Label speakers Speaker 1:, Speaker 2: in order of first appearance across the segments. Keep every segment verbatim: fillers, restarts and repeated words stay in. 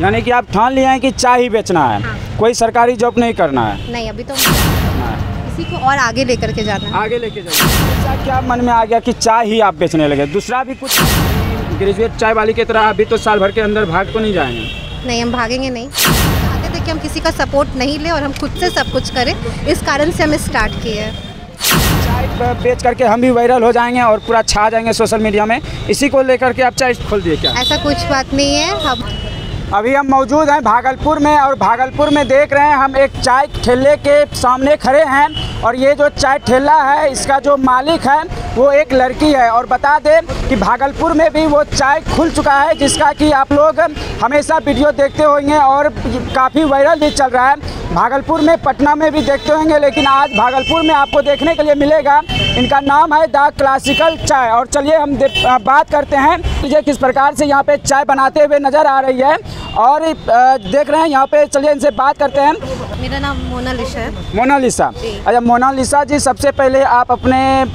Speaker 1: यानी कि आप ठान लिए हैं कि चाय ही बेचना है। हाँ। कोई सरकारी जॉब नहीं करना है?
Speaker 2: नहीं, अभी तो इसी को और आगे लेकर के जाना है।
Speaker 1: आगे लेके जाना। क्या मन में आ गया कि चाय ही आप बेचने लगे? दूसरा भी कुछ ग्रेजुएट चाय वाली की तरह अभी तो साल भर के अंदर भाग तो नहीं जाएंगे?
Speaker 2: नहीं, हम भागेंगे नहीं। चाहते थे कि हम किसी का सपोर्ट नहीं ले और हम खुद से सब कुछ करें, इस कारण से हमें स्टार्ट किया है।
Speaker 1: चाय बेच करके हम भी वायरल हो जाएंगे और पूरा छा जाएंगे सोशल मीडिया में, इसी को लेकर के आप चाय खोल दिए क्या?
Speaker 2: ऐसा कुछ बात नहीं है। हम
Speaker 1: अभी हम मौजूद हैं भागलपुर में और भागलपुर में देख रहे हैं हम एक चाय ठेले के सामने खड़े हैं और ये जो चाय ठेला है इसका जो मालिक है वो एक लड़की है। और बता दें कि भागलपुर में भी वो चाय खुल चुका है जिसका कि आप लोग हमेशा वीडियो देखते होंगे और काफ़ी वायरल भी चल रहा है। भागलपुर में, पटना में भी देखते होंगे, लेकिन आज भागलपुर में आपको देखने के लिए मिलेगा। इनका नाम है द क्लासिकल चाय। और चलिए हम बात करते हैं मुझे किस प्रकार से यहाँ पे चाय बनाते हुए नज़र आ रही है और देख रहे हैं यहाँ पे। चलिए इनसे बात करते हैं।
Speaker 2: मेरा नाम मोनालिसा है।
Speaker 1: मोनालिसा, अच्छा मोनालिसा जी, सबसे पहले आप अपने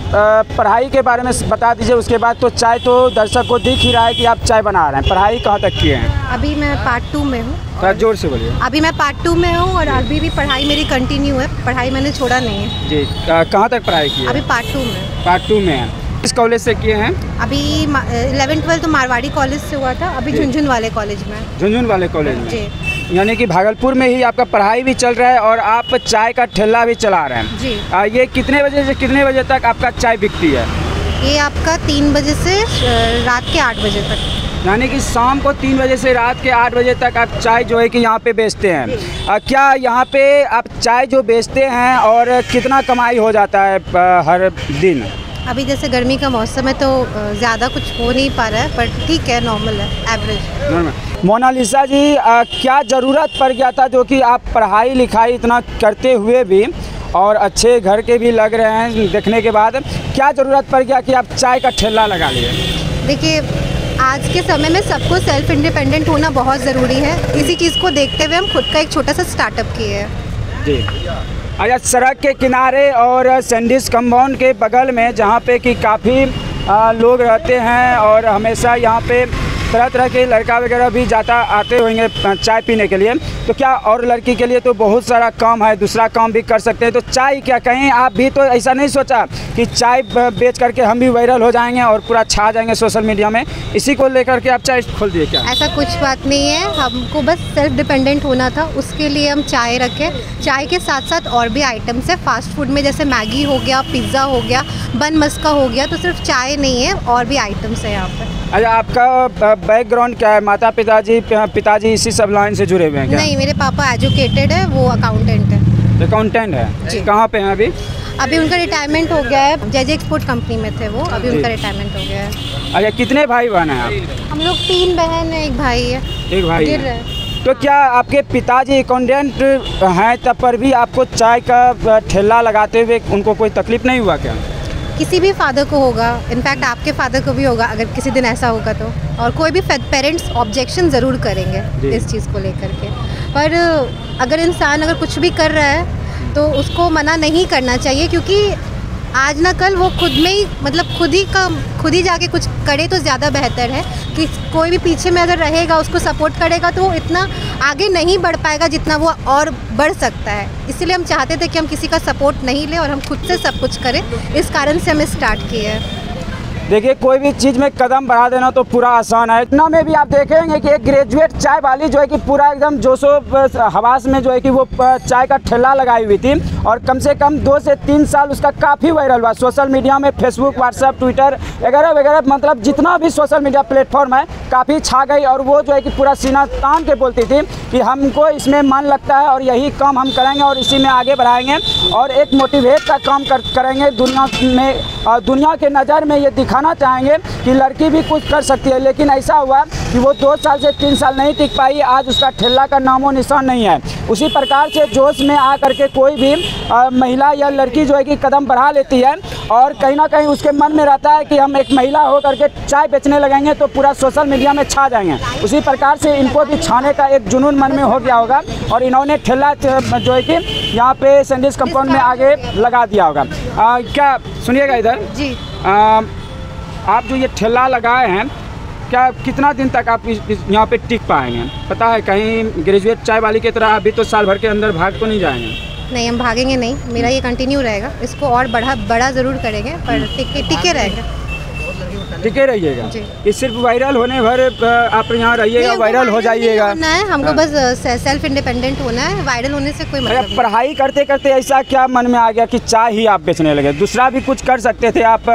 Speaker 1: पढ़ाई के बारे में बता दीजिए। उसके बाद तो चाय तो दर्शक को दिख ही रहा है कि आप चाय बना रहे हैं। पढ़ाई कहाँ तक किए हैं?
Speaker 2: अभी मैं पार्ट टू में हूँ।
Speaker 1: थोड़ा जोर से बोलिए।
Speaker 2: अभी मैं पार्ट टू में हूँ और अभी भी पढ़ाई मेरी कंटिन्यू है। पढ़ाई मैंने छोड़ा नहीं है।
Speaker 1: जी, कहाँ तक पढ़ाई की है?
Speaker 2: अभी पार्ट टू में।
Speaker 1: पार्ट टू में है। किस कॉलेज से किए हैं?
Speaker 2: अभी इलेवन ट्वेल्थ तो मारवाड़ी कॉलेज से हुआ था। अभी झुनझुन वाले कॉलेज में।
Speaker 1: झुनझुन वाले कॉलेज में
Speaker 2: जी।
Speaker 1: यानी कि भागलपुर में ही आपका पढ़ाई भी चल रहा है और आप चाय का ठेला भी चला रहे हैं
Speaker 2: जी।
Speaker 1: आ, ये कितने बजे से कितने बजे तक आपका चाय बिकती है?
Speaker 2: ये आपका तीन बजे से रात के आठ बजे तक।
Speaker 1: यानी कि शाम को तीन बजे से रात के आठ बजे तक आप चाय जो है कि यहाँ पे बेचते हैं। आ, क्या यहाँ पे आप चाय जो बेचते हैं और कितना कमाई हो जाता है हर दिन?
Speaker 2: अभी जैसे गर्मी का मौसम है तो ज़्यादा कुछ हो नहीं पा रहा है, पर ठीक है, नॉर्मल है, एवरेज नॉर्मल।
Speaker 1: मोनालिसा जी, आ, क्या ज़रूरत पड़ गया था जो कि आप पढ़ाई लिखाई इतना करते हुए भी और अच्छे घर के भी लग रहे हैं देखने के बाद, क्या ज़रूरत पड़ गया कि आप चाय का ठेला लगा लिए?
Speaker 2: देखिए, आज के समय में सबको सेल्फ इंडिपेंडेंट होना बहुत ज़रूरी है। इसी चीज़ को देखते हुए हम खुद का एक छोटा सा स्टार्टअप किए हैं।
Speaker 1: जी। अच्छा, सड़क के किनारे और सैंडिस कंपाउंड के बगल में जहाँ पे कि काफ़ी लोग रहते हैं और हमेशा यहाँ पे तरह तरह के लड़का वगैरह भी जाता आते होंगे चाय पीने के लिए, तो क्या और लड़की के लिए तो बहुत सारा काम है, दूसरा काम भी कर सकते हैं। तो चाय क्या कहें, आप भी तो ऐसा नहीं सोचा कि चाय बेच करके हम भी वायरल हो जाएंगे और पूरा छा जाएंगे सोशल मीडिया में, इसी को लेकर के आप चाय खोल दिए क्या?
Speaker 2: ऐसा कुछ बात नहीं है, हमको बस सेल्फ डिपेंडेंट होना था, उसके लिए हम चाय रखे। चाय के साथ साथ और भी आइटम्स है फास्ट फूड में, जैसे मैगी हो गया, पिज़्ज़ा हो गया, बन मस्का हो गया। तो सिर्फ चाय नहीं है, और भी आइटम्स है यहाँ पर।
Speaker 1: अच्छा, आपका बैकग्राउंड क्या है? माता पिताजी पिताजी इसी सब लाइन से जुड़े हुए हैं क्या?
Speaker 2: नहीं, मेरे पापा एजुकेटेड है, वो अकाउंटेंट है।
Speaker 1: अकाउंटेंट है? कहाँ पे हैं अभी?
Speaker 2: अभी उनका रिटायरमेंट हो गया है। जैजे एक्सपोर्ट कंपनी में थे वो, अभी उनका रिटायरमेंट हो गया है।
Speaker 1: अच्छा, कितने भाई बहन हैं आप?
Speaker 2: हम लोग तीन बहन है, एक भाई है।
Speaker 1: एक भाई है। तो क्या आपके पिताजी अकाउंटेंट हैं तब पर भी आपको चाय का ठेला लगाते हुए उनको कोई तकलीफ नहीं हुआ क्या?
Speaker 2: किसी भी फादर को होगा, इनफैक्ट आपके फादर को भी होगा अगर किसी दिन ऐसा होगा तो। और कोई भी पेरेंट्स ऑब्जेक्शन ज़रूर करेंगे इस चीज़ को लेकर के। पर अगर इंसान अगर कुछ भी कर रहा है तो उसको मना नहीं करना चाहिए, क्योंकि आज ना कल वो खुद में ही, मतलब खुद ही का खुद ही जाके कुछ करे तो ज़्यादा बेहतर है। कि कोई भी पीछे में अगर रहेगा, उसको सपोर्ट करेगा, तो वो इतना आगे नहीं बढ़ पाएगा जितना वो और बढ़ सकता है। इसलिए हम चाहते थे कि हम किसी का सपोर्ट नहीं लें और हम खुद से सब कुछ करें, इस कारण से हमें स्टार्ट किया है।
Speaker 1: देखिए, कोई भी चीज़ में कदम बढ़ा देना तो पूरा आसान है। इतना में भी आप देखेंगे कि एक ग्रेजुएट चाय वाली जो है कि पूरा एकदम जोशो हवास में जो है कि वो चाय का ठेला लगाई हुई थी और कम से कम दो से तीन साल उसका काफ़ी वायरल हुआ सोशल मीडिया में, फेसबुक, व्हाट्सएप, ट्विटर वगैरह वगैरह, मतलब जितना भी सोशल मीडिया प्लेटफॉर्म है काफ़ी छा गई। और वो जो है कि पूरा सीना तान के बोलती थी कि हमको इसमें मन लगता है और यही काम हम करेंगे और इसी में आगे बढ़ाएंगे और एक मोटिवेट का काम कर, करेंगे दुनिया में। दुनिया के नज़र में ये दिखाना चाहेंगे कि लड़की भी कुछ कर सकती है। लेकिन ऐसा हुआ कि वो दो साल से तीन साल नहीं टिक पाई, आज उसका ठेला का नामो निशान नहीं है। उसी प्रकार से जोश में आ करके कोई भी आ, महिला या लड़की जो है कि कदम बढ़ा लेती है और कहीं ना कहीं उसके मन में रहता है कि हम एक महिला हो करके चाय बेचने लगेंगे तो पूरा सोशल मीडिया में छा जाएंगे। उसी प्रकार से इनको भी छाने का एक जुनून मन में हो गया होगा और इन्होंने ठेला जो है कि यहाँ पे सैंडिस कंपाउंड में आगे लगा दिया होगा। आ, क्या सुनिएगा इधर
Speaker 2: जी।
Speaker 1: आ, आप जो ये ठेला लगाए हैं क्या कितना दिन तक आप इस, इस यहाँ पे टिक पाएंगे? पता है कहीं ग्रेजुएट चाय वाली की तरह अभी तो साल भर के अंदर भाग तो नहीं जाएंगे?
Speaker 2: नहीं, हम भागेंगे नहीं, मेरा ये कंटिन्यू रहेगा, इसको और बढ़ा बड़ा ज़रूर करेंगे, पर टिके टिके रहेंगे,
Speaker 1: टिके रहिएगा। ये सिर्फ वायरल होने भर आप यहाँ रहिएगा, वायरल हो जाइएगा?
Speaker 2: होना है हमको, बस सेल्फ इंडिपेंडेंट होना है, वायरल होने से कोई मतलब नहीं।
Speaker 1: पढ़ाई करते करते ऐसा क्या मन में आ गया कि चाय ही आप बेचने लगे? दूसरा भी कुछ कर सकते थे आप,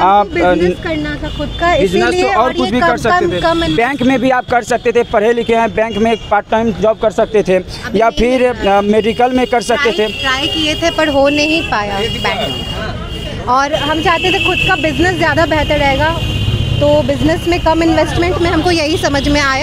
Speaker 2: बिजनेस करना था खुद का,
Speaker 1: बिजनेस तो और कुछ भी कर सकते थे, बैंक में भी आप कर सकते थे, पढ़े लिखे हैं, बैंक में एक पार्ट टाइम जॉब कर सकते थे, या फिर मेडिकल में कर सकते थे।
Speaker 2: ट्राई किए थे पर हो नहीं पाया बैंक, और हम चाहते थे खुद का बिजनेस ज़्यादा बेहतर रहेगा, तो बिजनेस में कम इन्वेस्टमेंट में हमको यही समझ में आया,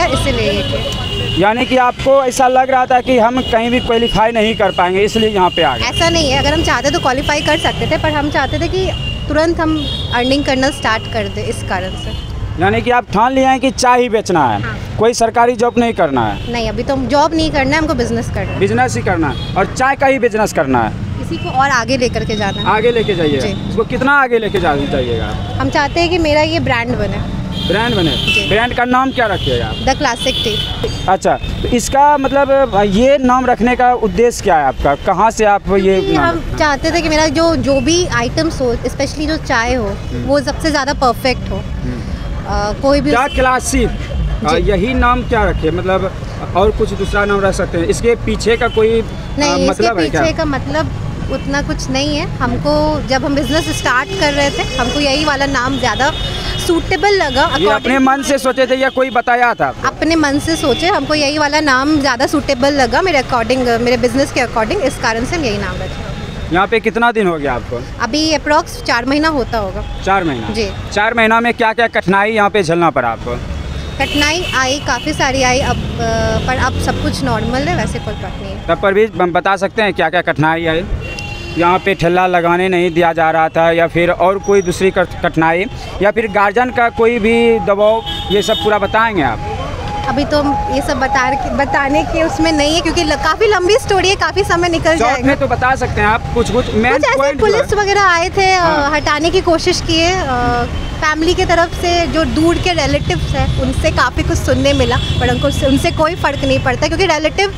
Speaker 2: इसीलिए।
Speaker 1: यानी कि आपको ऐसा लग रहा था कि हम कहीं भी क्वालिफाई नहीं कर पाएंगे, इसलिए यहाँ पे आ गए?
Speaker 2: ऐसा नहीं है, अगर हम चाहते तो क्वालिफाई कर सकते थे, पर हम चाहते थे कि तुरंत हम अर्निंग करना स्टार्ट कर दे, इस कारण से।
Speaker 1: यानी कि आप ठान लिए हैं कि चाय ही बेचना है? हाँ। कोई सरकारी जॉब नहीं करना है?
Speaker 2: नहीं, अभी तो हम जॉब नहीं करना है, हमको बिजनेस करना है।
Speaker 1: बिजनेस ही करना है, और चाय का ही बिजनेस करना है?
Speaker 2: इसी को और आगे लेकर के जाना है।
Speaker 1: आगे लेके जाइएगा? इसको कितना आगे लेके जा जाइएगा?
Speaker 2: हम चाहते हैं कि मेरा ये ब्रांड बने।
Speaker 1: ब्रांड बने? ब्रांड का नाम क्या रखिएगा?
Speaker 2: The classic tea.
Speaker 1: अच्छा, तो इसका मतलब ये नाम रखने का उद्देश्य क्या है आपका? कहाँ से आप ये
Speaker 2: हम चाहते थे कि मेरा जो जो भी आइटम्स हो, स्पेशली जो चाय हो, वो सबसे ज़्यादा परफेक्ट हो। आ, कोई भी
Speaker 1: क्या क्लासिक, यही नाम क्या रखे? मतलब और कुछ दूसरा नाम रख सकते हैं? इसके पीछे का कोई
Speaker 2: नहीं,
Speaker 1: आ, मतलब
Speaker 2: इसके पीछे का मतलब उतना कुछ नहीं है। हमको जब हम बिजनेस स्टार्ट कर रहे थे, हमको यही वाला नाम ज़्यादा सूटेबल लगा।
Speaker 1: ये अपने मन से सोचे थे या कोई बताया था?
Speaker 2: अपने मन से सोचे, हमको यही वाला नाम ज़्यादा सूटेबल लगा मेरे अकॉर्डिंग, मेरे बिजनेस के अकॉर्डिंग, इस कारण से हम यही नाम रखे।
Speaker 1: यहाँ पे कितना दिन हो गया आपको?
Speaker 2: अभी अप्रॉक्स चार महीना होता होगा।
Speaker 1: चार महीना?
Speaker 2: जी।
Speaker 1: चार महीना में क्या क्या कठिनाई यहाँ पे झेलना पड़ा आपको?
Speaker 2: कठिनाई आई, काफ़ी सारी आई, अब पर अब सब कुछ नॉर्मल है, वैसे कोई बात नहीं है।
Speaker 1: तब पर भी हम बता सकते हैं क्या क्या कठिनाई आई? यहाँ पे ठेला लगाने नहीं दिया जा रहा था, या फिर और कोई दूसरी कठिनाई, या फिर गार्जियन का कोई भी दबाव, ये सब पूरा बताएंगे आप?
Speaker 2: अभी तो ये सब बता बताने के उसमें नहीं है, क्योंकि काफ़ी लंबी स्टोरी है, काफ़ी समय निकल जाएगा।
Speaker 1: में तो बता सकते हैं आप कुछ कुछ मेन पॉइंट?
Speaker 2: पुलिस वगैरह आए थे, हाँ। हटाने की कोशिश किए, फैमिली की तरफ से जो दूर के रिलेटिव्स हैं उनसे काफ़ी कुछ सुनने मिला, पर उनको उनसे कोई फ़र्क नहीं पड़ता, क्योंकि रिलेटिव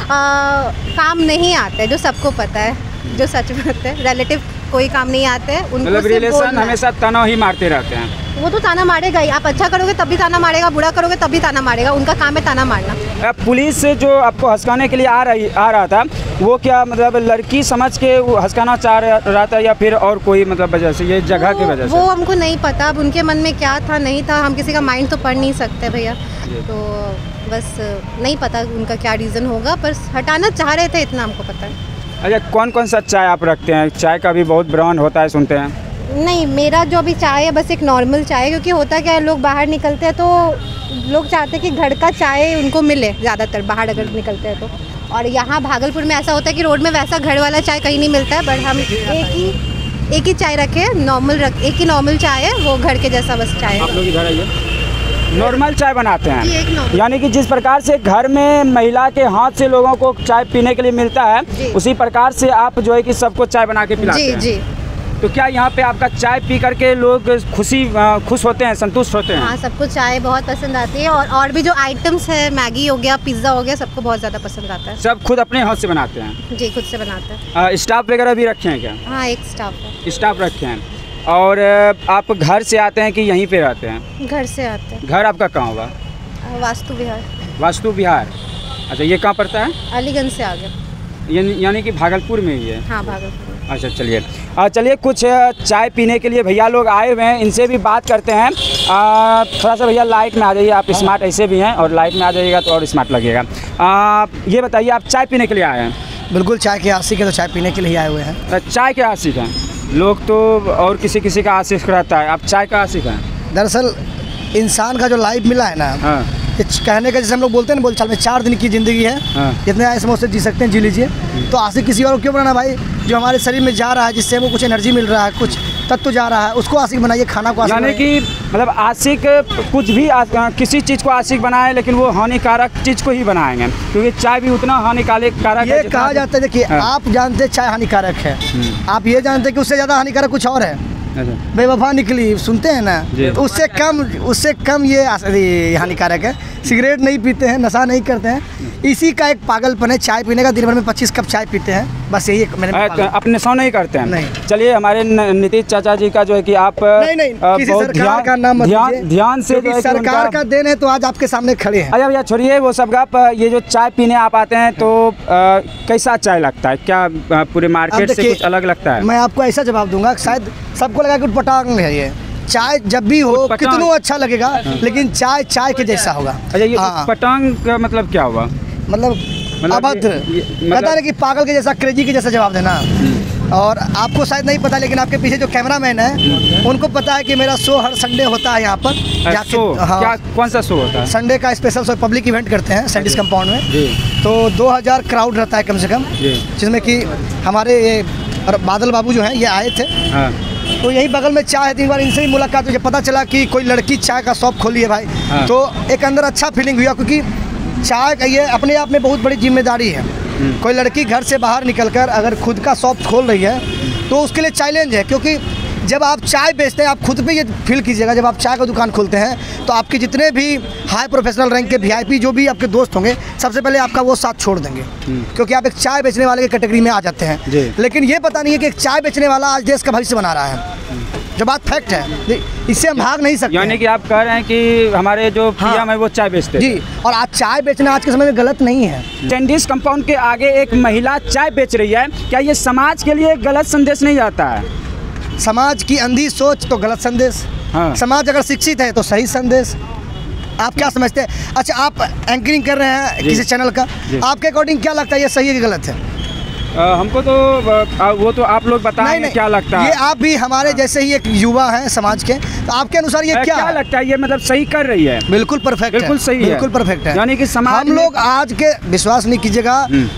Speaker 2: काम नहीं आते, जो सबको पता है, जो सच बात है, रिलेटिव कोई काम नहीं आते हैं।
Speaker 1: मतलब रिलेशन हमेशा ताना ही मारते रहते हैं।
Speaker 2: वो तो ताना मारेगा ही, आप अच्छा करोगे तब भी ताना मारेगा, बुरा करोगे तब भी ताना मारेगा, उनका काम है ताना मारना।
Speaker 1: पुलिस से जो आपको हंसकाने के लिए आ रही आ रहा था, वो क्या मतलब लड़की समझ के वो हंसकाना चाह रहा था, या फिर और कोई मतलब वजह से, ये जगह की वजह से?
Speaker 2: वो हमको नहीं पता, अब उनके मन में क्या था नहीं था, हम किसी का माइंड तो पढ़ नहीं सकते भैया, तो बस नहीं पता उनका क्या रीज़न होगा, पर हटाना चाह रहे थे, इतना हमको पता है।
Speaker 1: अच्छा, कौन कौन सा चाय आप रखते हैं? चाय का भी बहुत ब्रांड होता है, सुनते हैं।
Speaker 2: नहीं, मेरा जो अभी चाय है बस एक नॉर्मल चाय है, क्योंकि होता क्या है, लोग बाहर निकलते हैं तो लोग चाहते हैं कि घर का चाय उनको मिले, ज़्यादातर बाहर अगर निकलते हैं तो। और यहाँ भागलपुर में ऐसा होता है कि रोड में वैसा घर वाला चाय कहीं नहीं मिलता है, बट हम एक ही एक ही चाय रखे, नॉर्मल रख एक ही नॉर्मल चाय है, वो घर के जैसा बस चाय है।
Speaker 1: आप लोग इधर आइए। नॉर्मल चाय बनाते हैं?
Speaker 2: जी, एक नॉर्मल।
Speaker 1: यानी कि जिस प्रकार से घर में महिला के हाथ से लोगों को चाय पीने के लिए मिलता है, उसी प्रकार से आप जो है कि सबको चाय बना के पिलाते हैं?
Speaker 2: जी जी।
Speaker 1: तो क्या यहाँ पे आपका चाय पी करके लोग खुशी खुश होते हैं, संतुष्ट होते हैं?
Speaker 2: हाँ, सबको चाय बहुत पसंद आती है, और और भी जो आइटम्स है, मैगी हो गया, पिज़्ज़ा हो गया, सबको बहुत ज़्यादा पसंद आता है।
Speaker 1: सब खुद अपने हाथ से बनाते हैं?
Speaker 2: जी, खुद से बनाते हैं।
Speaker 1: स्टाफ वगैरह भी रखे हैं क्या?
Speaker 2: हाँ, एक स्टाफ है।
Speaker 1: स्टाफ रखे हैं। और आप घर से आते हैं कि यहीं पे रहते हैं?
Speaker 2: घर से आते हैं।
Speaker 1: घर आपका कहाँ होगा?
Speaker 2: वास्तु विहार।
Speaker 1: वास्तु विहार, अच्छा, ये कहाँ पड़ता है?
Speaker 2: अलीगंज से आगे।
Speaker 1: यानी कि भागलपुर में ही है?
Speaker 2: हाँ, भागलपुर।
Speaker 1: अच्छा, चलिए चलिए कुछ चाय पीने के लिए भैया लोग आए हुए हैं, इनसे भी बात करते हैं। आ, थोड़ा सा भैया लाइट में आ जाइए, आप स्मार्ट ऐसे भी हैं, और लाइट में आ जाइएगा तो और स्मार्ट लगेगा। आ, ये बताइए, आप चाय पीने के लिए आए हैं?
Speaker 3: बिल्कुल, चाय के आशिक है तो चाय पीने के लिए आए हुए हैं।
Speaker 1: चाय के आशिक हैं लोग तो, और किसी किसी का आशिक रहता है, आप चाय का आशिक हैं?
Speaker 3: दरअसल इंसान का जो लाइफ मिला है ना,
Speaker 1: हाँ।
Speaker 3: कहने का जैसे हम लोग बोलते हैं ना, बोलचाल में चार दिन की ज़िंदगी है,
Speaker 1: हाँ।
Speaker 3: जितने ऐसे मौत से जी सकते हैं जी लीजिए। तो आशिक किसी और को क्यों बनाना भाई? जो हमारे शरीर में जा रहा है, जिससे हमको कुछ एनर्जी मिल रहा है, कुछ तत्व जा रहा है, उसको आशिक बनाइए। खाना को आशिक
Speaker 1: यानी कि मतलब आशिक कुछ भी आ, किसी चीज़ को आशिक बनाए, लेकिन वो हानिकारक चीज़ को ही बनाएंगे, क्योंकि चाय भी उतना हानिकारक
Speaker 3: ये कहा जाता है। देखिए, आप जानते हैं चाय हानिकारक है, आप ये जानते हैं कि उससे ज़्यादा हानिकारक कुछ और है। बेवफा निकली, सुनते हैं ना, उससे कम उससे कम ये हानिकारक है। सिगरेट नहीं पीते हैं, नशा नहीं करते हैं, इसी का एक पागलपन है। चाय पीने का दिन भर में पच्चीस कप चाय पीते हैं, बस यही एक मैंने
Speaker 1: अपने नशा नहीं करते हैं।
Speaker 3: नहीं।
Speaker 1: चलिए, हमारे नीतीश चाचा जी का जो है कि आप
Speaker 3: नहीं नहीं किसी सरकार का नाम मत लीजिए,
Speaker 1: ध्यान से
Speaker 3: सरकार का देन है तो आज आपके सामने खड़े हैं।
Speaker 1: अच्छा भैया छोड़िए वो सब गप, ये जो चाय पीने आप आते हैं तो कैसा चाय लगता है? क्या पूरे मार्केट से कुछ अलग लगता है?
Speaker 3: मैं आपको ऐसा जवाब दूंगा, शायद सबको लगा कि उटपटांग है ये चाय, जब भी हो कितना अच्छा लगेगा, लेकिन चाय चाय के जैसा होगा।
Speaker 1: अच्छा, ये पटांग का मतलब क्या हुआ?
Speaker 3: मतलब अभद्र, पता नहीं कि पागल के जैसा, क्रेजी के जैसा जवाब देना। और आपको शायद नहीं पता, लेकिन आपके पीछे जो कैमरामैन है उनको पता है कि मेरा शो हर संडे होता है यहाँ पर।
Speaker 1: शो? हाँ, क्या कौन सा शो होता है?
Speaker 3: संडे का स्पेशल शो, पब्लिक इवेंट करते हैं सैंडिस कंपाउंड में। तो दो हज़ार क्राउड रहता है कम से कम, जिसमें कि हमारे ये बादल बाबू जो हैं ये आए थे। हाँ। तो यही बगल में चाय है, तीन बार इनसे ही मुलाकात हुई, पता चला कि कोई लड़की चाय का शॉप खोली है भाई। हाँ। तो एक अंदर अच्छा फीलिंग हुआ, क्योंकि चाय का ये अपने आप में बहुत बड़ी जिम्मेदारी है। कोई लड़की घर से बाहर निकलकर अगर खुद का शॉप खोल रही है तो उसके लिए चैलेंज है, क्योंकि जब आप चाय बेचते हैं, आप खुद पे ये फील कीजिएगा, जब आप चाय का दुकान खोलते हैं तो आपके जितने भी हाई प्रोफेशनल रैंक के वीआईपी जो भी आपके दोस्त होंगे, सबसे पहले आपका वो साथ छोड़ देंगे, क्योंकि आप एक चाय बेचने वाले की कैटेगरी में आ जाते हैं। लेकिन ये पता नहीं है कि एक चाय बेचने वाला आज देश का भविष्य बना रहा है, जो बात फैक्ट है, इससे हम भाग नहीं सकते।
Speaker 1: यानी कि आप कह रहे हैं कि हमारे जो पीएम है वो चाय बेचते हैं।
Speaker 3: जी, और आज चाय बेचना आज के समय में गलत नहीं है।
Speaker 1: सैंडिस कंपाउंड के आगे एक महिला चाय बेच रही है, क्या ये समाज के लिए गलत संदेश नहीं जाता है?
Speaker 3: समाज की अंधी सोच तो गलत संदेश। हाँ। समाज अगर शिक्षित है तो सही संदेश। आप क्या समझते हैं? अच्छा, आप एंकरिंग कर रहे हैं किसी चैनल का, आपके अकॉर्डिंग क्या लगता है, ये सही है कि गलत है?
Speaker 1: आ, हमको तो आ, वो तो आप लोग बताएंगे क्या लगता है।
Speaker 3: ये आप भी हमारे जैसे ही एक युवा हैं समाज के, तो आपके अनुसार ये क्या,
Speaker 1: क्या लगता है? ये मतलब सही कर रही है?
Speaker 3: बिल्कुल परफेक्ट,
Speaker 1: बिल्कुल सही है,
Speaker 3: बिल्कुल परफेक्ट है।
Speaker 1: यानी कि समाज
Speaker 3: हम लोग आज के, विश्वास नहीं कीजिएगा,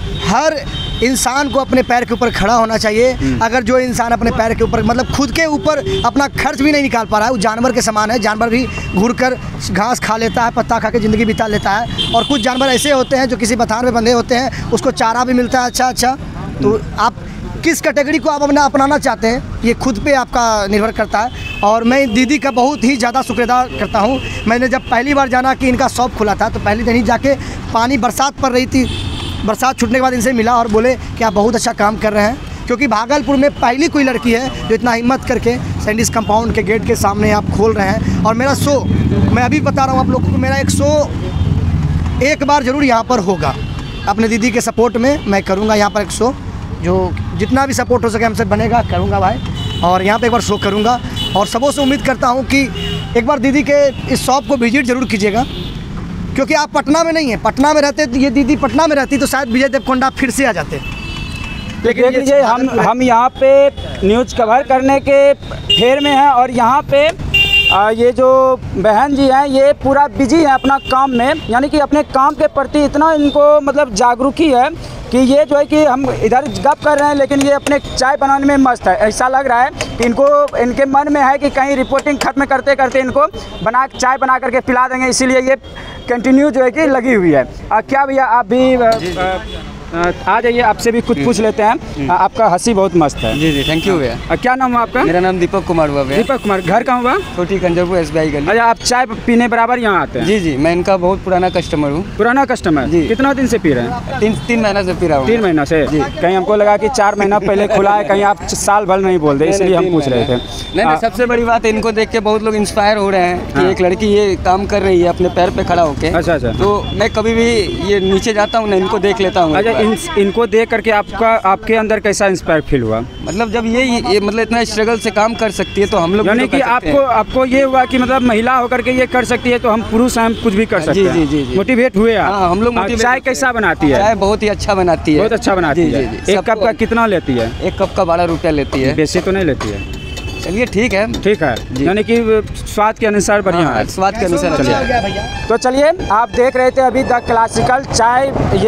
Speaker 3: हर इंसान को अपने पैर के ऊपर खड़ा होना चाहिए। अगर जो इंसान अपने पैर के ऊपर, मतलब खुद के ऊपर अपना खर्च भी नहीं निकाल पा रहा है, वो जानवर के समान है। जानवर भी घूर कर घास खा लेता है, पत्ता खा के ज़िंदगी बिता लेता है। और कुछ जानवर ऐसे होते हैं जो किसी बथान में बंधे होते हैं, उसको चारा भी मिलता है अच्छा अच्छा। तो आप किस कैटेगरी को आप अपना अपनाना चाहते हैं, ये खुद पे आपका निर्भर करता है। और मैं दीदी का बहुत ही ज़्यादा शुक्रिया करता हूँ। मैंने जब पहली बार जाना कि इनका शॉप खुला था, तो पहले दिन ही जाके, पानी बरसात पड़ रही थी, बरसात छूटने के बाद इनसे मिला और बोले कि आप बहुत अच्छा काम कर रहे हैं, क्योंकि भागलपुर में पहली कोई लड़की है जो इतना हिम्मत करके सैंडिस कंपाउंड के गेट के सामने आप खोल रहे हैं। और मेरा शो, मैं अभी बता रहा हूँ आप लोगों को, मेरा एक शो एक बार ज़रूर यहाँ पर होगा। अपने दीदी के सपोर्ट में मैं करूँगा यहाँ पर एक शो, जो जितना भी सपोर्ट हो सके हमसे बनेगा, करूँगा भाई। और यहाँ पे एक बार शो करूँगा, और सबों से उम्मीद करता हूँ कि एक बार दीदी के इस शॉप को विजिट ज़रूर कीजिएगा, क्योंकि आप पटना में नहीं हैं। पटना में रहते तो ये दीदी पटना में रहती तो शायद विजय देवकोंडा फिर से आ जाते।
Speaker 1: लेकिन देख लीजिए, हम हम यहाँ पे न्यूज़ कवर करने के फेर में हैं, और यहाँ पे आ, ये जो बहन जी हैं ये पूरा बिजी हैं अपना काम में, यानी कि अपने काम के प्रति इतना इनको मतलब जागरूकी है कि ये जो है कि हम इधर गप कर रहे हैं, लेकिन ये अपने चाय बनाने में मस्त है। ऐसा लग रहा है कि इनको, इनके मन में है कि कहीं रिपोर्टिंग खत्म करते करते इनको बना चाय बना करके पिला देंगे, इसीलिए ये कंटिन्यू जो है कि लगी हुई है। आ, क्या भैया आप भी आ, आ, आ जाइए, आपसे भी कुछ पूछ लेते हैं। आ, आपका हंसी बहुत मस्त है।
Speaker 4: जी जी, थैंक यू भैया।
Speaker 1: क्या नाम है आपका?
Speaker 4: मेरा नाम दीपक कुमार हुआ भैया।
Speaker 1: दीपक कुमार, घर कहाँ हुआ?
Speaker 4: छोटी खंजरपुर एस बी आई गली।
Speaker 1: अच्छा, आप चाय पीने बराबर यहाँ आते हैं?
Speaker 4: जी जी, मैं इनका बहुत पुराना कस्टमर हूँ।
Speaker 1: पुराना कस्टमर जी? कितना दिन से पी रहे हैं?
Speaker 4: तीन तीन महीना से पी रहा हूँ।
Speaker 1: तीन महीना से? जी। कहीं हमको लगा कि चार महीना पहले खुला है, कहीं आप साल भर नहीं बोल दे, इसलिए हम पूछ रहे थे।
Speaker 4: नहीं नहीं, सबसे बड़ी बात है, इनको देख के बहुत लोग इंस्पायर हो रहे हैं कि एक लड़की ये काम कर रही है अपने पैर पे खड़ा होकर।
Speaker 1: अच्छा अच्छा।
Speaker 4: तो मैं कभी भी ये नीचे जाता हूँ ना, इनको देख लेता हूँ।
Speaker 1: अच्छा, इनको देख करके आपका आपके अंदर कैसा इंस्पायर फील हुआ?
Speaker 4: मतलब जब ये, ये मतलब इतना स्ट्रगल से काम कर सकती है तो हम लोग,
Speaker 1: यानी कि आपको आपको ये हुआ कि मतलब महिला होकर के ये कर सकती है तो हम पुरुष हम कुछ भी कर सकते हैं।
Speaker 4: जी जी जी,
Speaker 1: मोटिवेट हुए आप?
Speaker 4: हाँ, हम लोग।
Speaker 1: चाय कैसा बनाती है?
Speaker 4: चाय बहुत ही अच्छा बनाती है।
Speaker 1: बहुत अच्छा बनाती है। एक कप का कितना लेती है?
Speaker 4: एक कप का बारह रुपया लेती है।
Speaker 1: बेसी तो नहीं लेती है?
Speaker 4: चलिए ठीक है,
Speaker 1: ठीक है, यानी कि स्वाद के अनुसार बढ़िया है।
Speaker 4: स्वाद के अनुसार अच्छा है।
Speaker 1: तो चलिए, आप देख रहे थे अभी द क्लासिकल चाय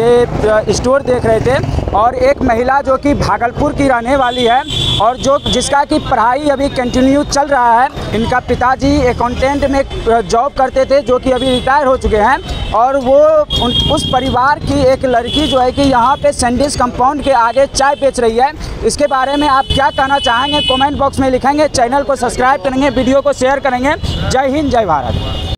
Speaker 1: ये स्टोर देख रहे थे, और एक महिला जो कि भागलपुर की रहने वाली है और जो जिसका कि पढ़ाई अभी कंटिन्यू चल रहा है। इनका पिताजी अकाउंटेंट में जॉब करते थे, जो कि अभी रिटायर हो चुके हैं। और वो उन, उस परिवार की एक लड़की जो है कि यहाँ पे सैंडविच कंपाउंड के आगे चाय बेच रही है। इसके बारे में आप क्या कहना चाहेंगे कमेंट बॉक्स में लिखेंगे। चैनल को सब्सक्राइब करेंगे, वीडियो को शेयर करेंगे। जय हिंद, जय भारत।